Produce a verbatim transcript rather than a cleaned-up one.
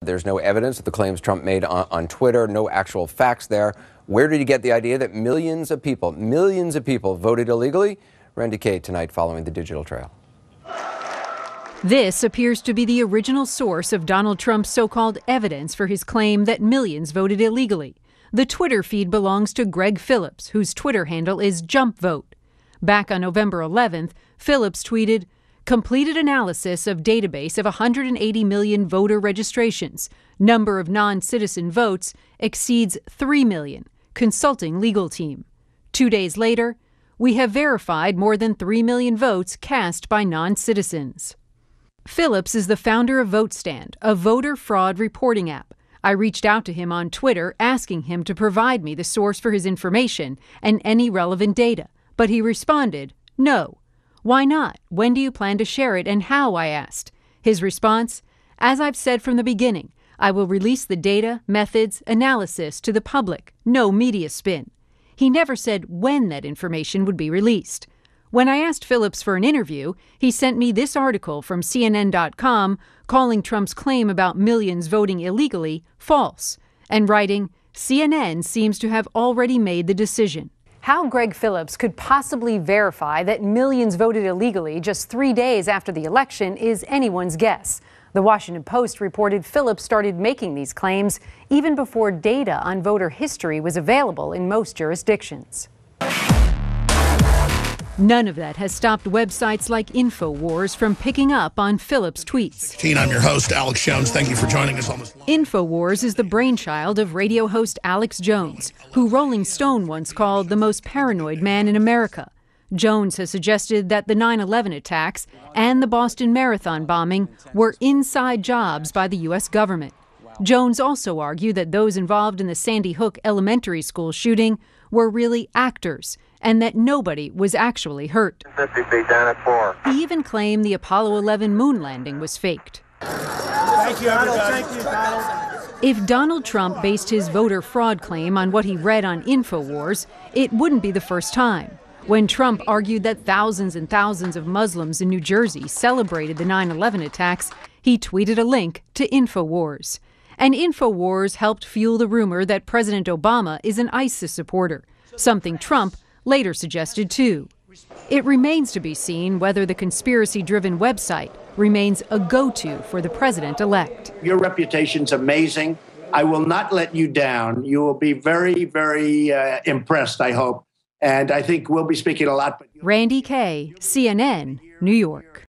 There's no evidence of the claims Trump made on, on Twitter, no actual facts there. Where did he get the idea that millions of people, millions of people voted illegally? Randy Kay tonight following the digital trail. This appears to be the original source of Donald Trump's so-called evidence for his claim that millions voted illegally. The Twitter feed belongs to Greg Phillips, whose Twitter handle is JumpVote. Back on November eleventh, Phillips tweeted, "Completed analysis of database of one hundred eighty million voter registrations. Number of non-citizen votes exceeds three million. Consulting legal team." Two days later, "We have verified more than three million votes cast by non-citizens." Phillips is the founder of VoteStand, a voter fraud reporting app. I reached out to him on Twitter asking him to provide me the source for his information and any relevant data, but he responded, "No." "Why not? When do you plan to share it and how?" I asked. His response, "As I've said from the beginning, I will release the data, methods, analysis to the public. No media spin." He never said when that information would be released. When I asked Phillips for an interview, he sent me this article from C N N dot com calling Trump's claim about millions voting illegally false, and writing, "C N N seems to have already made the decision." How Greg Phillips could possibly verify that millions voted illegally just three days after the election is anyone's guess. The Washington Post reported Phillips started making these claims even before data on voter history was available in most jurisdictions. None of that has stopped websites like InfoWars from picking up on Phillips' tweets. I'm your host, Alex Jones. Thank you for joining us on this. InfoWars is the brainchild of radio host Alex Jones, who Rolling Stone once called the most paranoid man in America. Jones has suggested that the nine eleven attacks and the Boston Marathon bombing were inside jobs by the U S government. Jones also argued that those involved in the Sandy Hook Elementary School shooting were really actors and that nobody was actually hurt. fifty feet down at four. He even claimed the Apollo eleven moon landing was faked. Thank you, everybody. Thank you, Donald. If Donald Trump based his voter fraud claim on what he read on InfoWars, it wouldn't be the first time. When Trump argued that thousands and thousands of Muslims in New Jersey celebrated the nine eleven attacks, he tweeted a link to InfoWars. And InfoWars helped fuel the rumor that President Obama is an ISIS supporter, something Trump later suggested too. It remains to be seen whether the conspiracy-driven website remains a go-to for the president-elect. Your reputation's amazing. I will not let you down. You will be very, very uh, impressed, I hope. And I think we'll be speaking a lot. Randy Kay, C N N, New York.